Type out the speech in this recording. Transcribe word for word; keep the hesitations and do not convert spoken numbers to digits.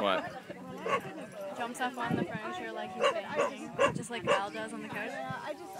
What? Jumps up on the furniture like he's baking, just like Val does on the couch.